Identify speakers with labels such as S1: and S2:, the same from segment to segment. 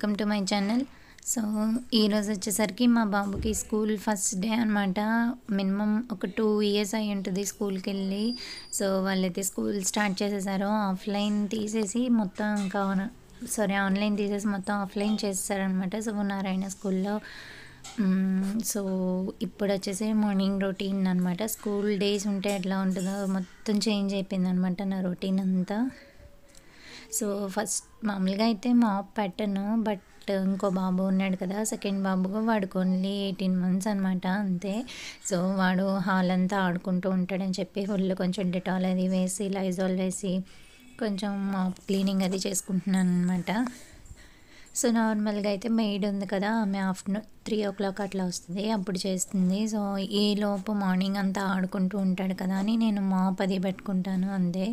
S1: Welcome to my channel. So ఈరోజు వచ్చేసరికి మా బాబుకి స్కూల్ ఫస్ట్ డే అనమాట. మినిమం ఒక 2 ఇయర్స్ అయి ఉంటుంది స్కూల్కి వెళ్ళి. సో వాళ్ళైతే స్కూల్ స్టార్ట్ చేసేసారు. ఆఫ్లైన్ తీసేసి మొత్తం ఇంకా ఆన్లైన్ తీసేసి మొత్తం ఆఫ్లైన్ చేసేసారనమాట. సో నారాయణ స్కూల్లో. సో ఇప్పుడు వచ్చేసి మార్నింగ్ రొటీన్ అనమాట. స్కూల్ డేస్ ఉంటే ఎట్లా ఉంటుందో మొత్తం చేంజ్ అయిపోయింది అనమాట నా రొటీన్ అంతా. సో ఫస్ట్ మామూలుగా అయితే మాప్ పెట్టను, బట్ ఇంకో బాబు ఉన్నాడు కదా, సెకండ్ బాబు, వాడికి ఓన్లీ 18 months అనమాట, అంతే. సో వాడు హాల్ అంతా ఆడుకుంటూ ఉంటాడని చెప్పి ఫుల్ కొంచెం డెటాల్ అది వేసి లైజాల్ వేసి కొంచెం మాప్ క్లీనింగ్ అది చేసుకుంటున్నాను అనమాట. సో నార్మల్గా అయితే మెయిడ్ ఉంది కదా, ఆమె ఆఫ్టర్నూన్ 3 o'clock అట్లా వస్తుంది, అప్పుడు చేస్తుంది. సో ఈ లోపు మార్నింగ్ అంతా ఆడుకుంటూ ఉంటాడు కదా అని నేను మాప్ అది పెట్టుకుంటాను అంతే.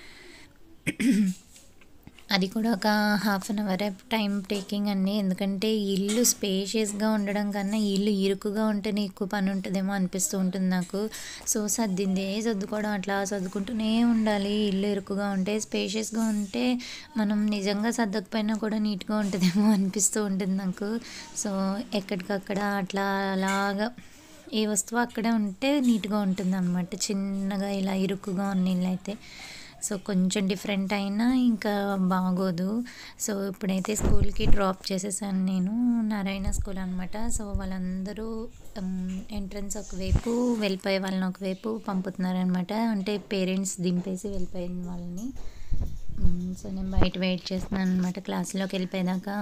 S1: అది కూడా ఒక 1/2 hour టైం టేకింగ్ అండి. ఎందుకంటే ఇల్లు స్పేషియస్గా ఉండడం కన్నా ఇల్లు ఇరుకుగా ఉంటేనే ఎక్కువ పని ఉంటుందేమో అనిపిస్తూ ఉంటుంది నాకు. సో సర్దుకోవడం అట్లా సర్దుకుంటూనే ఉండాలి. ఇల్లు ఇరుకుగా ఉంటే, స్పేషియస్గా ఉంటే మనం నిజంగా సర్దకపోయినా కూడా నీట్గా ఉంటుందేమో అనిపిస్తూ ఉంటుంది నాకు. సో ఎక్కడికక్కడ అట్లా అలాగా ఏ వస్తువు అక్కడే ఉంటే నీట్గా ఉంటుంది అనమాట. చిన్నగా ఇలా ఇరుకుగా ఉన్న ఇల్లు అయితే సో కొంచెం డిఫరెంట్ అయినా ఇంకా బాగోదు. సో ఇప్పుడైతే స్కూల్కి డ్రాప్ చేసేసాను నేను. నారాయణ స్కూల్ అనమాట. సో వాళ్ళందరూ ఎంట్రన్స్ ఒకవైపు వెళ్ళిపోయే వాళ్ళని ఒకవైపు పంపుతున్నారనమాట. అంటే పేరెంట్స్ దింపేసి వెళ్ళిపోయిన వాళ్ళని. సో నేను బయట వెయిట్ చేస్తున్నాను అనమాట క్లాస్లోకి వెళ్ళిపోయేదాకా.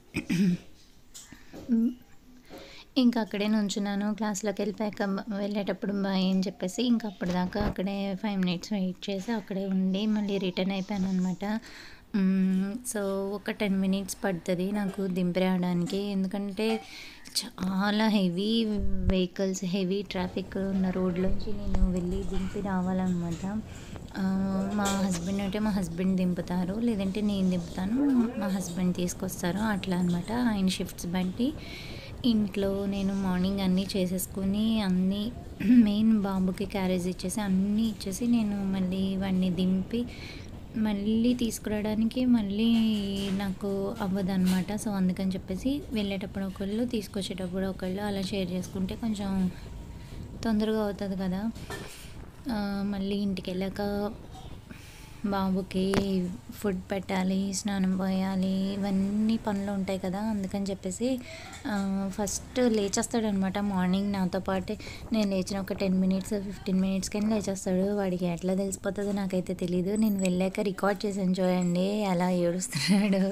S1: ఇంకా అక్కడే నుంచున్నాను. క్లాస్లోకి వెళ్ళేటప్పుడు బాయ్ అని చెప్పేసి ఇంకా అప్పటిదాకా అక్కడే 5 minutes వెయిట్ చేసి అక్కడే ఉండి మళ్ళీ రిటర్న్ అయిపోయాను అనమాట. సో ఒక 10 minutes పడుతుంది నాకు దింపి రావడానికి. ఎందుకంటే చాలా హెవీ వెహికల్స్, హెవీ ట్రాఫిక్ ఉన్న రోడ్లోంచి నేను వెళ్ళి దింపి రావాలన్నమాట. మా హస్బెండ్ దింపుతారు, లేదంటే నేను దింపుతాను, మా హస్బెండ్ తీసుకొస్తారు, అట్లా అనమాట. ఆయన షిఫ్ట్స్ బట్టి ఇంట్లో నేను మార్నింగ్ అన్నీ చేసేసుకొని అన్నీ మెయిన్ బాబుకి క్యారేజ్ ఇచ్చేసి అన్నీ ఇచ్చేసి నేను మళ్ళీ వాడిని దింపి మళ్ళీ తీసుకురావడానికి మళ్ళీ నాకు అవ్వదన్నమాట. సో అందుకని చెప్పేసి వెళ్ళేటప్పుడు ఒకళ్ళు, తీసుకొచ్చేటప్పుడు ఒకళ్ళు, అలా షేర్ చేసుకుంటే కొంచెం తొందరగా అవుతుంది కదా. మళ్ళీ ఇంటికి వెళ్ళాక బాబుకి ఫుడ్ పెట్టాలి, స్నానం పోయాలి, ఇవన్నీ పనులు ఉంటాయి కదా. అందుకని చెప్పేసి ఫస్ట్ లేచేస్తాడనమాట మార్నింగ్ నాతో పాటే. నేను లేచిన ఒక 10 minutes 15 minutes కానీ లేచేస్తాడు. వాడికి ఎట్లా తెలిసిపోతుందో నాకైతే తెలీదు. నేను వెళ్ళాక రికార్డ్ చేసాను చూడండి ఎలా ఏడుస్తున్నాడు.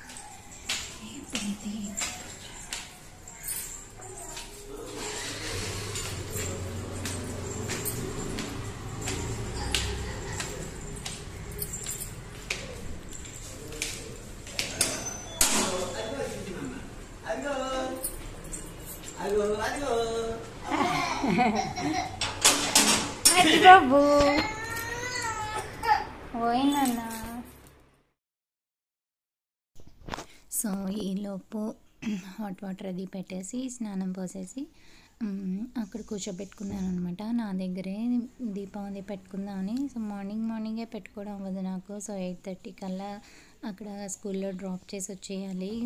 S1: బాబు పోయిందన్నా. సో ఈలోపు హాట్ వాటర్ అది పెట్టేసి స్నానం పోసేసి అక్కడ కూర్చోబెట్టుకున్నాను అనమాట. నా దగ్గరే దీపం అది పెట్టుకుందామని. సో మార్నింగే పెట్టుకోవడం అవ్వదు నాకు. సో 8:30 కల్లా అక్కడ స్కూల్లో డ్రాప్ చేసి వచ్చేయాలి.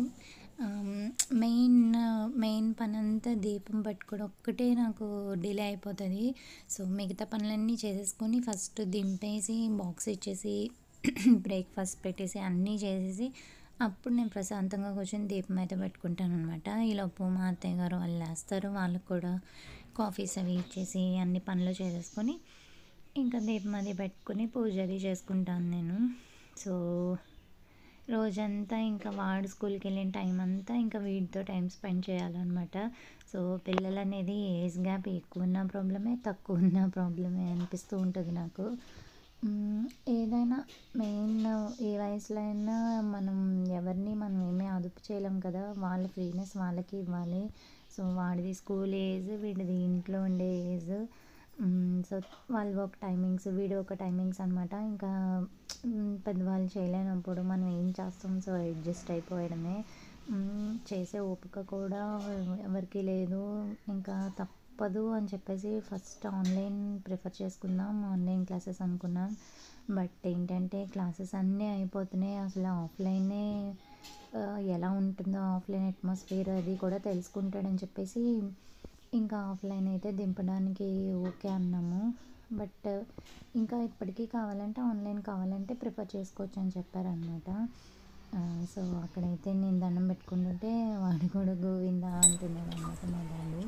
S1: మెయిన్ పని అంతా దీపం పెట్టుకోవడం ఒక్కటే నాకు డిలే అయిపోతుంది. సో మిగతా పనులన్నీ చేసేసుకొని ఫస్ట్ దింపేసి బాక్స్ ఇచ్చేసి బ్రేక్ఫాస్ట్ పెట్టేసి అన్నీ చేసేసి అప్పుడు నేను ప్రశాంతంగా కూర్చొని దీపం అయితే పెట్టుకుంటాను అనమాట. ఈలోపు మా అత్తయ్య గారు వాళ్ళు లేస్తారు, వాళ్ళకు కూడా కాఫీస్ అవి ఇచ్చేసి అన్ని పనులు చేసేసుకొని ఇంకా దీపం అది పెట్టుకొని పూజ అది చేసుకుంటాను నేను. సో రోజంతా ఇంకా వాడు స్కూల్కి వెళ్ళిన టైం అంతా ఇంకా వీడితో టైం స్పెండ్ చేయాలన్నమాట. సో పిల్లలు అనేది ఏజ్ గ్యాప్ ఎక్కువ ఉన్న ప్రాబ్లమే, తక్కువ ఉన్న ప్రాబ్లమే అనిపిస్తూ ఉంటుంది నాకు. ఏదైనా మెయిన్ ఏ వయసులో అయినా మనం మనం ఏమీ అదుపు చేయలేం కదా. వాళ్ళ ఫ్రీనెస్ వాళ్ళకి ఇవ్వాలి. సో వాడిది స్కూల్ ఏజ్, వీడిది ఇంట్లో ఉండే ఏజ్. సో వాళ్ళు ఒక టైమింగ్స్, వీడు ఒక టైమింగ్స్ అనమాట. ఇంకా పెద్దవాళ్ళు చేయలేనప్పుడు మనం ఏం చేస్తాం, సో అడ్జస్ట్ అయిపోవడమే. చేసే ఓపిక కూడా ఎవరికి లేదు. ఇంకా తప్పదు అని చెప్పేసి ఫస్ట్ ఆన్లైన్ ప్రిఫర్ చేసుకుందాం, ఆన్లైన్ క్లాసెస్ అనుకున్నాం. బట్ ఏంటంటే క్లాసెస్ అన్నీ అయిపోతున్నాయి, అసలు ఆఫ్లైనే ఎలా ఉంటుందో ఆఫ్లైన్ అట్మాస్ఫియర్ అది కూడా తెలుసుకుంటాడని చెప్పేసి ఇంకా ఆఫ్లైన్ అయితే దింపడానికి ఓకే అన్నాము. బట్ ఇంకా ఇప్పటికీ కావాలంటే ఆన్లైన్ కావాలంటే ప్రిఫర్ చేసుకోవచ్చు అని చెప్పారనమాట. సో అక్కడైతే నేను దండం పెట్టుకుంటుంటే వాడు కూడా గోవిందా అంటున్నాడు అనమాట మా బాబు.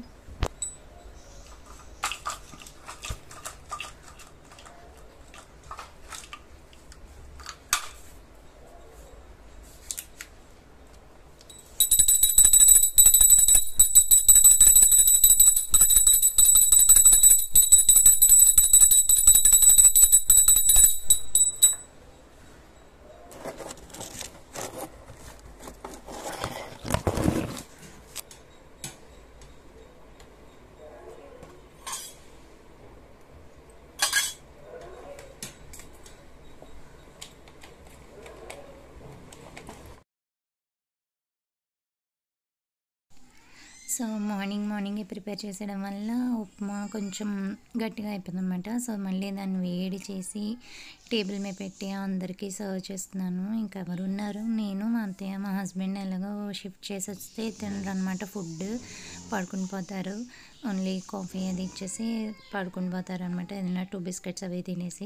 S1: సో మార్నింగే ప్రిపేర్ చేసేయడం వల్ల ఉప్మా కొంచెం గట్టిగా అయిపోయిందనమాట. సో మళ్ళీ దాన్ని వేడి చేసి టేబుల్ మీద పెట్టి అందరికీ సర్వ్ చేస్తున్నాను. ఇంకా ఎవరు ఉన్నారు, నేను, మా అత్తయ్య, మా హస్బెండ్ ఎలాగో షిఫ్ట్ చేసి వస్తే తినరనమాట ఫుడ్, పడుకుని పోతారు. ఓన్లీ కాఫీ అది ఇచ్చేసి పడుకుని పోతారు అనమాట. ఏదైనా 2 బిస్కెట్స్ అవి తినేసి.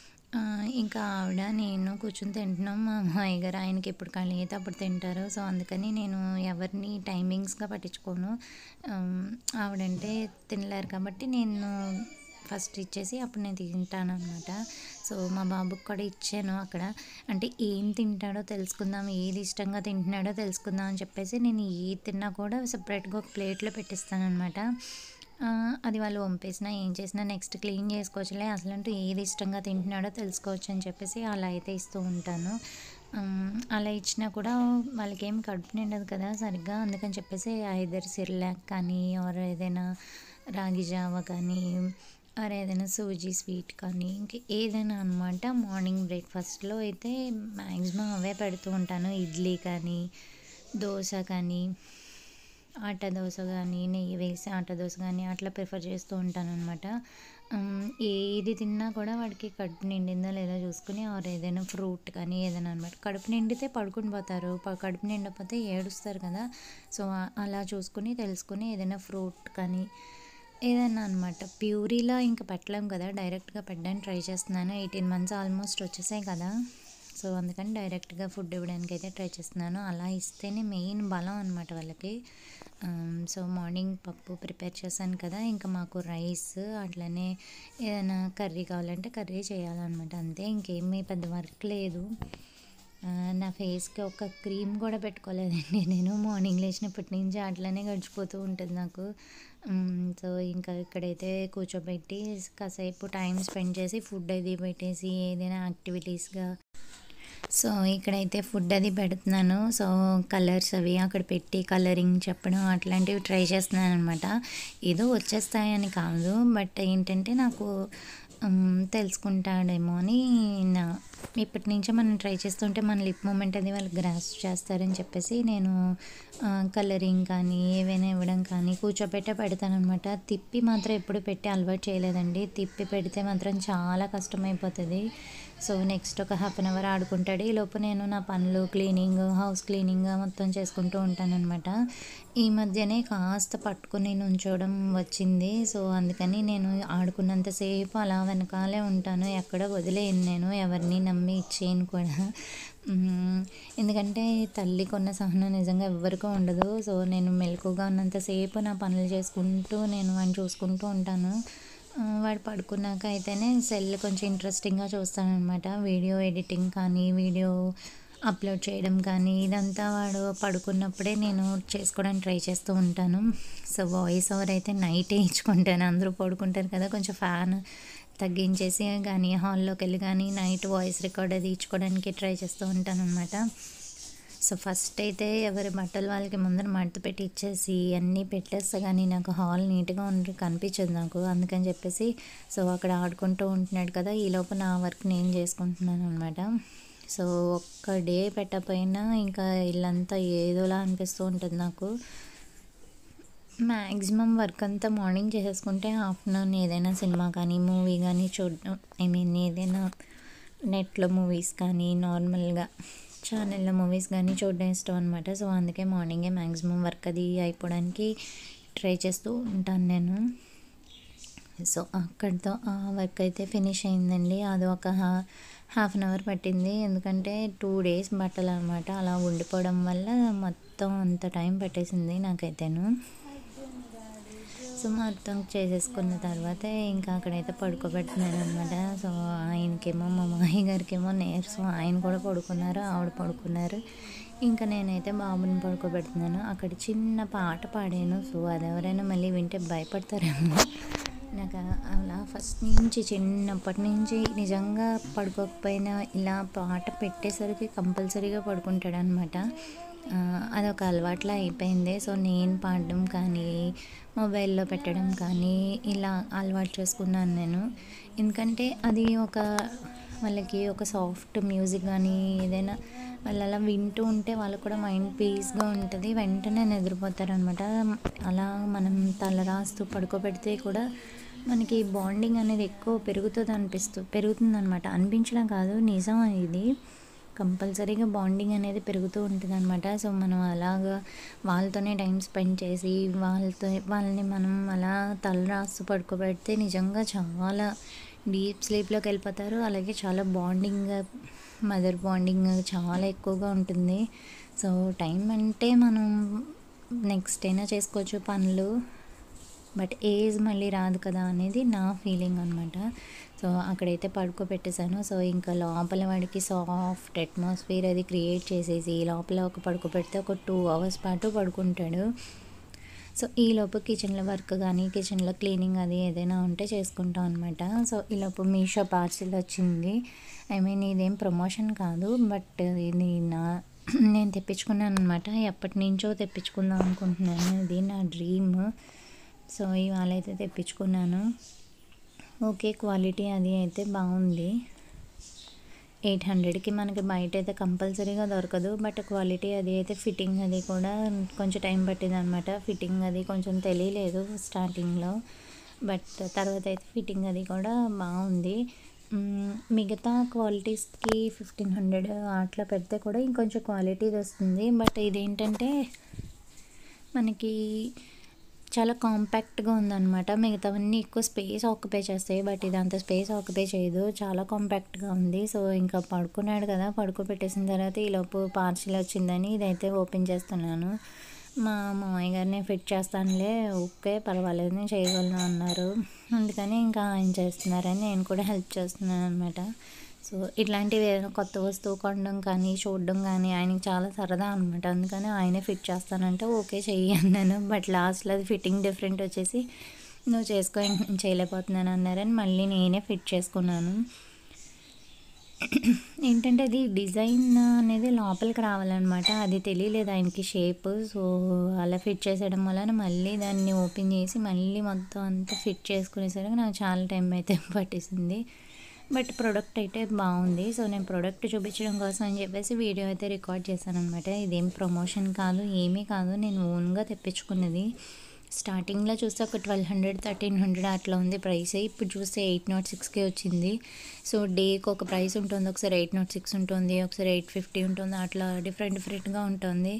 S1: ఇంకా ఆవిడ నేను కూర్చొని తింటున్నాం. మా మామయ్య గారు ఆయనకి ఎప్పుడు ఖాళీ అయితే అప్పుడు తింటారు. సో అందుకని నేను ఎవరిని టైమింగ్స్గా పట్టించుకోను. ఆవిడంటే తినలేరు కాబట్టి నేను ఫస్ట్ ఇచ్చేసి అప్పుడు నేను తింటాను అనమాట. సో మా బాబుకి కూడా ఇచ్చాను అక్కడ. అంటే ఏం తింటాడో తెలుసుకుందాం, ఏది ఇష్టంగా తింటున్నాడో తెలుసుకుందాం అని చెప్పేసి నేను ఏది తిన్నా కూడా సపరేట్గా ఒక ప్లేట్లో పెట్టిస్తాను అనమాట. అది వాళ్ళు వంపేసినా ఏం చేసినా నెక్స్ట్ క్లీన్ చేసుకోవచ్చులే, అసలంటూ ఏది ఇష్టంగా తింటున్నాడో తెలుసుకోవచ్చు అని చెప్పేసి అలా అయితే ఇస్తూ ఉంటాను. అలా ఇచ్చినా కూడా వాళ్ళకేం కడుపు నిండదు కదా సరిగ్గా, అందుకని చెప్పేసి ఐదర్ సిర్లాక్ కానీ ఆర్ ఏదైనా రాగి జావ కానీ ఆర్ ఏదైనా సూజీ స్వీట్ కానీ ఇంక ఏదైనా అనమాట. మార్నింగ్ బ్రేక్ఫాస్ట్లో అయితే మ్యాక్సిమం అవే పెడుతూ ఉంటాను. ఇడ్లీ కానీ, దోశ కానీ, ఆటా దోశ కానీ, నెయ్యి వేసి ఆటా దోశ కానీ అట్లా ప్రిఫర్ చేస్తూ ఉంటాననమాట. ఏది తిన్నా కూడా వాడికి కడుపు నిండిందో లేదో చూసుకుని ఆర్ ఏదైనా ఫ్రూట్ కానీ ఏదైనా అనమాట. కడుపు నిండితే పడుకుని పోతారు, కడుపు నిండకపోతే ఏడుస్తారు కదా. సో అలా చూసుకుని తెలుసుకుని ఏదైనా ఫ్రూట్ కానీ ఏదైనా అనమాట. ప్యూరీలా ఇంకా పెట్టలేం కదా, డైరెక్ట్గా పెట్టడానికి ట్రై చేస్తున్నాను. 18 months ఆల్మోస్ట్ వచ్చేసాయి కదా. సో అందుకని డైరెక్ట్గా ఫుడ్ ఇవ్వడానికి అయితే ట్రై చేస్తున్నాను. అలా ఇస్తేనే మెయిన్ బలం అనమాట వాళ్ళకి. సో మార్నింగ్ పప్పు ప్రిపేర్ చేశాను కదా, ఇంకా మాకు రైస్ అట్లనే ఏదైనా కర్రీ కావాలంటే కర్రీ చేయాలన్నమాట. అంతే, ఇంకేమీ పెద్ద వర్క్ లేదు. నా ఫేస్కి ఒక క్రీమ్ కూడా పెట్టుకోలేదండి నేను. మార్నింగ్ లేచినప్పటి నుంచి అట్లనే గడిచిపోతూ ఉంటుంది నాకు. సో ఇంకా ఇక్కడైతే కూర్చోబెట్టి కాసేపు టైం స్పెండ్ చేసి ఫుడ్ అది పెట్టేసి ఏదైనా యాక్టివిటీస్గా సో ఇక్కడైతే ఫుడ్ అది పెడుతున్నాను. సో కలర్స్ అవి అక్కడ పెట్టి కలరింగ్ చెప్పడం అట్లాంటివి ట్రై చేస్తున్నాను అనమాట. ఏదో వచ్చేస్తాయని కాదు, బట్ ఏంటంటే నాకు తెలుసుకుంటాడేమో అని నా ఇప్పటి నుంచే మనం ట్రై చేస్తుంటే మన లిప్ మూమెంట్ అది వాళ్ళు గ్రాస్ప్ చేస్తారని చెప్పేసి నేను కలరింగ్ కానీ ఏవైనా ఇవ్వడం కానీ కూర్చోబెట్టే పెడతానమాట. తిప్పి మాత్రం ఎప్పుడు పెట్టి అలవాటు చేయలేదండి. తిప్పి పెడితే మాత్రం చాలా కష్టమైపోతుంది. సో నెక్స్ట్ ఒక 1/2 hour ఆడుకుంటాడు. ఈలోపు నేను నా పనులు క్లీనింగ్, హౌస్ క్లీనింగ్ మొత్తం చేసుకుంటూ ఉంటానన్నమాట. ఈ మధ్యనే కాస్త పట్టుకుని నుంచోవడం వచ్చింది. సో అందుకని నేను ఆడుకున్నంతసేపు అలా వెనకాలే ఉంటాను, ఎక్కడ వదిలేయను, నేను ఎవరిని నమ్మి ఇచ్చేయను కూడా. ఎందుకంటే తల్లికున్న సహనం నిజంగా ఎవ్వరికీ ఉండదు. సో నేను మెలకువగా ఉన్నంతసేపు నా పనులు చేసుకుంటూ నేను వాడిని చూసుకుంటూ ఉంటాను. వాడు పడుకున్నాక అయితేనే సెల్ కొంచెం ఇంట్రెస్టింగ్గా చూస్తానన్నమాట. వీడియో ఎడిటింగ్ కానీ, వీడియో అప్లోడ్ చేయడం కానీ ఇదంతా వాడు పడుకున్నప్పుడే నేను చేసుకోవడానికి ట్రై చేస్తూ ఉంటాను. సో వాయిస్ ఓవర్ అయితే నైటే ఇచ్చుకుంటాను. అందరూ పడుకుంటారు కదా, కొంచెం ఫ్యాన్ తగ్గించేసి కానీ హాల్లోకి వెళ్ళి కానీ నైట్ వాయిస్ రికార్డ్ అది ఇచ్చుకోవడానికి ట్రై చేస్తూ ఉంటాను అనమాట. సో ఫస్ట్ అయితే ఎవరి బట్టలు వాళ్ళకి ముందర మడత పెట్టి ఇచ్చేసి అన్నీ పెట్టేస్తే కానీ నాకు హాల్ నీట్గా కనిపించదు నాకు. అందుకని చెప్పేసి సో అక్కడ ఆడుకుంటూ ఉంటున్నాడు కదా, ఈలోపు నా వర్క్ నేను చేసుకుంటున్నాను అనమాట. సో ఒక్క డే పెట్టకపోయినా ఇంకా ఇల్లంతా ఏదోలా అనిపిస్తూ ఉంటుంది నాకు. మ్యాక్సిమం వర్క్ అంతా మార్నింగ్ చేసేసుకుంటే ఆఫ్టర్నూన్ ఏదైనా సినిమా కానీ మూవీ కానీ చూడడం, ఏదైనా నెట్లో మూవీస్ కానీ నార్మల్గా ఛానల్‌లో మూవీస్ గానీ చూడడం ఇష్టం అనమాట. సో, అందుకే మార్నింగే మ్యాక్సిమం వర్క్ అది అయిపోవడానికి ట్రై చేస్తూ ఉంటాను నేను. సో, అక్కడితో ఆ వర్క్ అయితే ఫినిష్ అయిందండి. అది ఒక హాఫ్ అన్ అవర్ పట్టింది. ఎందుకంటే 2 డేస్ బట్టలనమాట. అలా ఉండిపోవడం వల్ల మొత్తం అంత టైం పట్టేసింది నాకైతేను. సో, మొత్తం చేసేసుకున్న తర్వాత ఇంకా అక్కడైతే పడుకోబెడుతున్నాననమాట. సో, ఆయనకేమో మా మామయ్య గారికేమో నీరసం. ఆయన కూడా పడుకున్నారు, ఆవిడ పడుకున్నారు. ఇంకా నేనైతే బాబుని పడుకోబెడుతున్నాను. అక్కడ చిన్న పాట పాడాను. సో, అది ఎవరైనా మళ్ళీ వింటే భయపడతారేమో. నాకు అలా ఫస్ట్ నుంచి చిన్నప్పటి నుంచి నిజంగా పడుకోకపోయినా ఇలా పాట పెట్టేసరికి కంపల్సరీగా పడుకుంటాడనమాట. అదొక అలవాట్లా అయిపోయింది. సో, నేను పాడడం కానీ, మొబైల్‌లో పెట్టడం కానీ ఇలా అలవాటు చేసుకున్నాను నేను. ఎందుకంటే అది వాళ్ళకి ఒక సాఫ్ట్ మ్యూజిక్ గానీ, ఏదైనా వాళ్ళు అలా వింటూ ఉంటే వాళ్ళకి కూడా మైండ్ పీస్‌గా ఉంటది. వెంటనే నిద్రపోతారనమాట. అలా మనం తల రాస్తూ పడుకోబెడితే కూడా మనకి బాండింగ్ అనేది ఎక్కువ పెరుగుతుందనమాట. అనిపించడం కాదు, నిజం ఇది. కంపల్సరీగా బాండింగ్ అనేది పెరుగుతూ ఉంటుందనమాట. సో, మనం అలాగా వాళ్ళతోనే టైం స్పెండ్ చేసి వాళ్ళని మనం అలా తల రాస్తూ పడుకోబెడితే నిజంగా చాలా డీప్ స్లీప్‌లోకి వెళ్ళిపోతారు. అలాగే చాలా మదర్ బాండింగ్ చాలా ఎక్కువగా ఉంటుంది. సో, టైం అంటే మనం నెక్స్ట్ అయినా చేసుకోవచ్చు పనులు. బట్ ఏజ్ మళ్ళీ రాదు కదా అనేది నా ఫీలింగ్ అనమాట. సో, అక్కడైతే పడుకోబెట్టేసాను. సో, ఇంకా లోపల వాడికి సాఫ్ట్ అట్మాస్ఫియర్ అది క్రియేట్ చేసేసి లోపల పడుకోబెడితే ఒక 2 అవర్స్ పాటు పడుకుంటాడు. సో, ఈలోపు కిచెన్‌లో వర్క్ కానీ, కిచెన్‌లో క్లీనింగ్ అది ఏదైనా ఉంటే చేసుకుంటాం అనమాట. సో, ఈలోపు మీషో పార్సిల్ వచ్చింది. ఇదేం ప్రమోషన్ కాదు. బట్ ఇది నేను తెప్పించుకున్నాను అనమాట. ఎప్పటినుంచో తెప్పించుకుందాం అనుకుంటున్నాను. ఇది నా డ్రీమ్. సో, ఇవాళ అయితే తెప్పించుకున్నాను. ఓకే, క్వాలిటీ అది అయితే బాగుంది. 800కి మనకి బయట అయితే కంపల్సరీగా దొరకదు. బట్ క్వాలిటీ అది అయితే ఫిట్టింగ్ అది కూడా కొంచెం టైం పట్టిందనమాట. ఫిట్టింగ్ అది కొంచెం తెలియలేదు స్టార్టింగ్‌లో. బట్ తర్వాత అయితే ఫిట్టింగ్ అది కూడా బాగుంది. మిగతా క్వాలిటీస్‌కి 1500 అట్లా పెడితే కూడా ఇంకొంచెం క్వాలిటీది వస్తుంది. బట్ ఇదేంటంటే మనకి చాలా కాంపాక్ట్‌గా ఉందనమాట. మిగతావన్నీ ఎక్కువ స్పేస్ ఆక్యుపై చేస్తాయి. బట్ ఇది అంత స్పేస్ ఆక్యుపై చేయదు. చాలా కాంపాక్ట్‌గా ఉంది. సో, ఇంకా పడుకున్నాడు కదా! పడుకోబెట్టేసిన తర్వాత ఈలోపు పార్సిల్ వచ్చిందని ఇదైతే ఓపెన్ చేస్తున్నాను. మా మామయ్య గారిని ఫిట్ చేస్తానులే, ఓకే పర్వాలేదు నేను చేయగలను అన్నారు. అందుకని ఇంకా ఆయన చేస్తున్నారని నేను కూడా హెల్ప్ చేస్తున్నాను అనమాట. సో, ఇట్లాంటివి ఏదైనా కొత్త వస్తువు కొనడం కానీ, చూడడం కానీ ఆయనకి చాలా సరదా అనమాట. అందుకని ఆయనే ఫిట్ చేస్తానంటే ఓకే చెయ్యి అన్నాను. బట్ లాస్ట్‌లో అది ఫిట్టింగ్ డిఫరెంట్ వచ్చేసి నువ్వు చేసుకో, ఇంక నేను చేయలేకపోతున్నాను అన్నారని మళ్ళీ నేనే ఫిట్ చేసుకున్నాను. ఏంటంటే అది డిజైన్ అనేది లోపలికి రావాలనమాట. అది తెలియలేదు ఆయనకి షేప్. సో, అలా ఫిట్ చేసేయడం వలన మళ్ళీ దాన్ని ఓపెన్ చేసి మళ్ళీ మొత్తం అంతా ఫిట్ చేసుకునేసరికి నాకు చాలా టైం అయితే పట్టేసింది. బట్ ప్రోడక్ట్ అయితే బాగుంది. సో, నేను ప్రోడక్ట్ చూపించడం కోసం అని చెప్పేసి వీడియో అయితే రికార్డ్ చేశాననమాట. ఇదేం ప్రమోషన్ కాదు, ఏమీ కాదు. నేను ఓన్‌గా తెప్పించుకున్నది. స్టార్టింగ్‌లో చూస్తే ఒక 1200, 1300 అట్లా ఉంది ప్రైస్. ఇప్పుడు చూస్తే 806కే వచ్చింది. సో, డేకి ఒక ప్రైస్ ఉంటుంది. ఒకసారి 806 ఉంటుంది, ఒకసారి 850 ఉంటుంది. అట్లా డిఫరెంట్‌గా ఉంటుంది.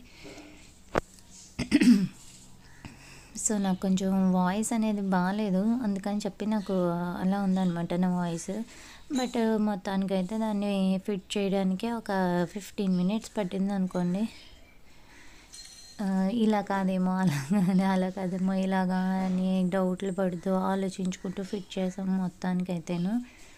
S1: సో, నాకు కొంచెం వాయిస్ అనేది బాలేదు. అందుకని చెప్పి నాకు అలా ఉందనమాట నా వాయిస్. బట్ మొత్తానికైతే దాన్ని ఫిట్ చేయడానికి ఒక 15 మినిట్స్ పట్టిందనుకోండి. ఇలా కాదేమో, అలా కాదేమో, ఇలాగా అని డౌట్లు పడుతూ ఆలోచించుకుంటూ ఫిట్ చేసాం మొత్తానికైతేను.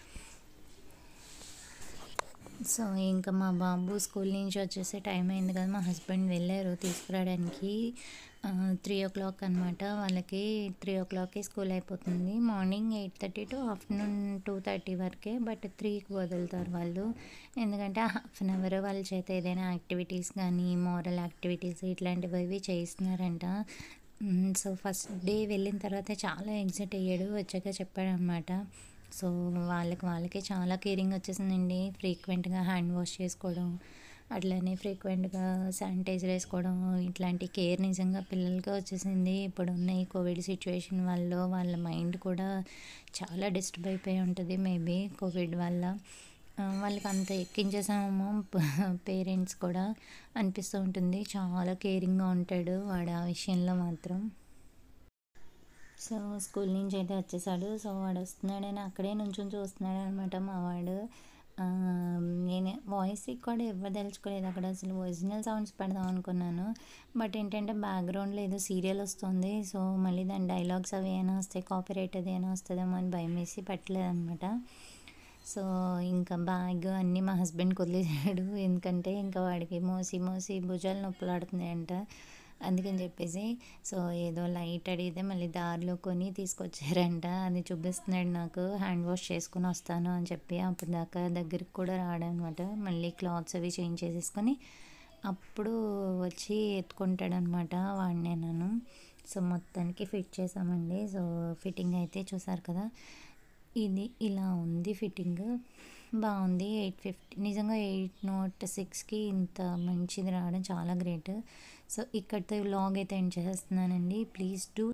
S1: సో, ఇంకా మా బాబు స్కూల్ నుంచి వచ్చేసే టైం అయింది కదా! మా హస్బెండ్ వెళ్ళారు తీసుకురావడానికి. 3:00 అనమాట. వాళ్ళకి 3:00కి స్కూల్ అయిపోతుంది. మార్నింగ్ 8:30 టు ఆఫ్టర్నూన్ 2:30 వరకే. బట్ 3కి వదులుతారు వాళ్ళు. ఎందుకంటే హాఫ్ అన్ అవర్ వాళ్ళ చేత ఏదైనా యాక్టివిటీస్ కానీ, మోరల్ యాక్టివిటీస్ ఇట్లాంటివి చేయిస్తున్నారంట. సో, ఫస్ట్ డే వెళ్ళిన తర్వాత చాలా ఎక్సైట్ అయ్యాడు. వచ్చాక చెప్పాడనమాట. సో, వాళ్ళకి చాలా కేరింగ్ వచ్చేసిందండి. ఫ్రీక్వెంట్‌గా హ్యాండ్ వాష్ చేసుకోవడం, అట్లనే ఫ్రీక్వెంట్‌గా శానిటైజర్ వేసుకోవడం, ఇట్లాంటి కేర్ నిజంగా పిల్లలకే వచ్చేసింది. ఇప్పుడున్న ఈ కోవిడ్ సిచ్యువేషన్ వల్ల వాళ్ళ మైండ్ కూడా చాలా డిస్టర్బ్ అయిపోయి ఉంటుంది మేబీ కోవిడ్ వల్ల. వాళ్ళకి అంత ఎక్కించేసామేమో పేరెంట్స్ కూడా అనిపిస్తూ ఉంటుంది. చాలా కేరింగ్‌గా ఉంటాడు వాడు ఆ విషయంలో మాత్రం. సో, స్కూల్ నుంచి అయితే వచ్చేసాడు. సో, వాడొస్తున్నాడని అక్కడే నుంచొని చూస్తున్నాడనమాట మా వాడు. నేను వాయిస్ రికార్డ్ ఇవ్వదలుచుకోలేదు అక్కడ. అసలు ఒరిజినల్ సౌండ్స్ పెడదాం అనుకున్నాను. బట్ ఏంటంటే బ్యాక్‌గ్రౌండ్‌లో ఏదో సీరియల్ వస్తుంది. సో, మళ్ళీ దాని డైలాగ్స్ అవి ఏమైనా వస్తాయి, కాపీరైట్ అది ఏమైనా వస్తదేమో అని భయమేసి పెట్టలేదనమాట. సో, ఇంకా బ్యాగ్ అన్నీ మా హస్బెండ్‌కి వదిలేసాడు. ఎందుకంటే ఇంకా వాడికి మోసి మోసి భుజాలు నొప్పులాడుతున్నాయంట. అందుకని చెప్పేసి సో, ఏదో లైట్ అడిగితే మళ్ళీ దారిలో కొని తీసుకొచ్చారంట. అది చూపిస్తున్నాడు నాకు. హ్యాండ్ వాష్ చేసుకొని వస్తాను అని చెప్పి అప్పటిదాకా దగ్గరికి కూడా రాడనమాట. మళ్ళీ క్లాత్స్ అవి చేంజ్ చేసేసుకొని అప్పుడు వచ్చి ఎత్తుకుంటాడనమాట వాడిని నన్ను. సో, మొత్తానికి ఫిట్ చేసామండి. సో, ఫిట్టింగ్ అయితే చూసారు కదా! ఇది ఇలా ఉంది ఫిట్టింగ్. బాగుంది. 850 నిజంగా 806కి ఇంత మంచిది రావడం చాలా గ్రేట్. సో, ఇక్కడితో ఈ వ్లాగ్ అయితే ఎండ్ చేసేస్తున్నానండి. Please do